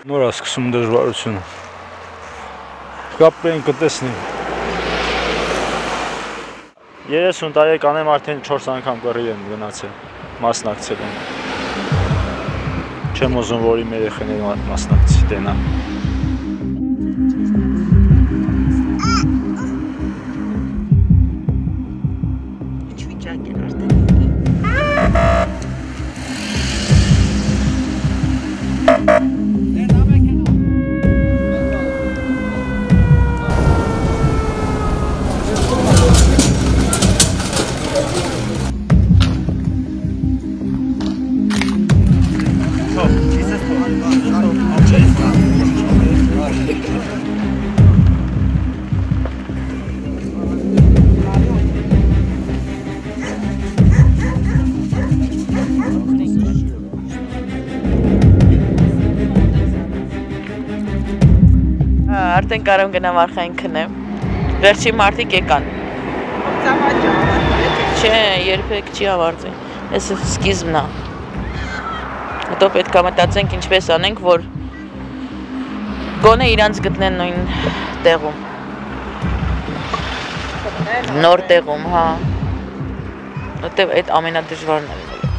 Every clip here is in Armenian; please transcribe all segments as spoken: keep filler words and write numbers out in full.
Նոր է սկսում դժվարությունը։ Կապրեն կտեսնի։ երեսուն տարի կանեմ արդեն չորս անգամ կռիվ եմ գնացել, մասնակցել եմ։ Չեմ ուզում, որ իմ երեխաները մասնակցի տենա։ Ինչ վիճակ են արդեն։ Արդեն կարող գնամ արխային քնեմ, վերջի մարդիկ եկան։ Չէ, երբեք չի ավարտվի, ես սկիզբն է։ Հետո պետք է մտածենք ինչպես անենք, որ գոնե իրանց գտնեն նույն տեղում, նոր տեղում, հա, որտև այդ ամենադժվարն է։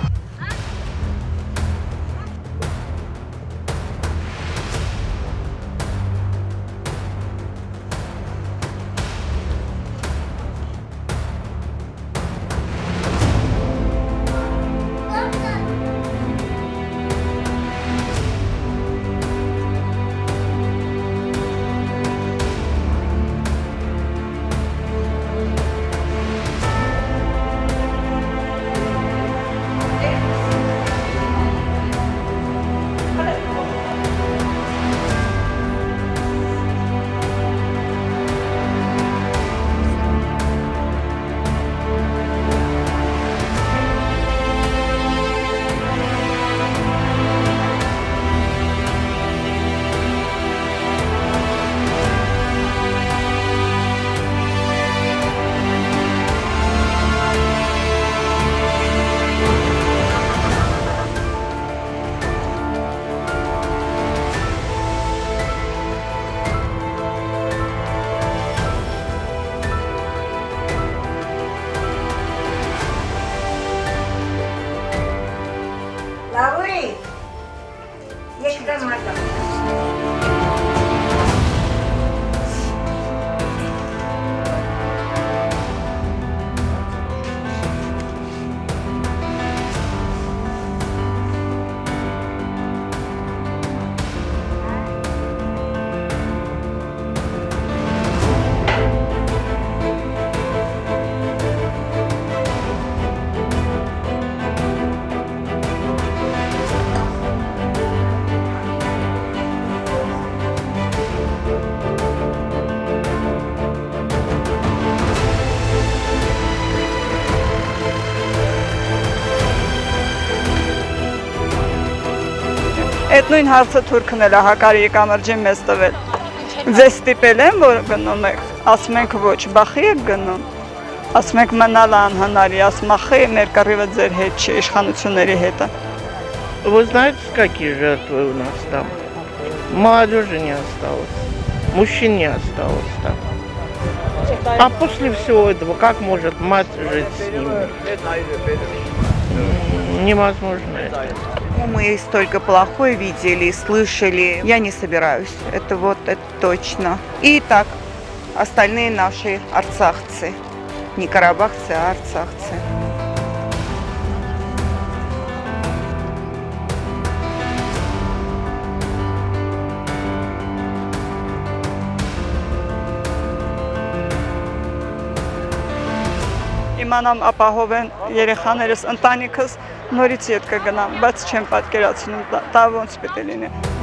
Այդ նույն հարցը թուրքն էլ է Հակարիի կամրջին մեզ տվել։ Ձեզ ստիպել են, որ գնում եք, ասում ենք ոչ, բախի եք գնում, ասում ենք մնալ անհնարի, ասում ախի մեր կռիվը ձեր հետ չի, իշխանությունների հետը։ Вы знаете, какие жертвы у нас там? Молодежи не осталось, мужчин не осталось там. А после всего этого, как может мать жить с ними? Невозможно это. Мы столько плохое видели, слышали. Я не собираюсь. Это вот, это точно. И так, остальные наши арцахцы. Не карабахцы, а арцахцы. Իմանամ ապահով են երեխաներս, ընտանիքս նորից ետ կգնամ, բայց չեմ պատկերացնում, դա ոնց պետք է լինի։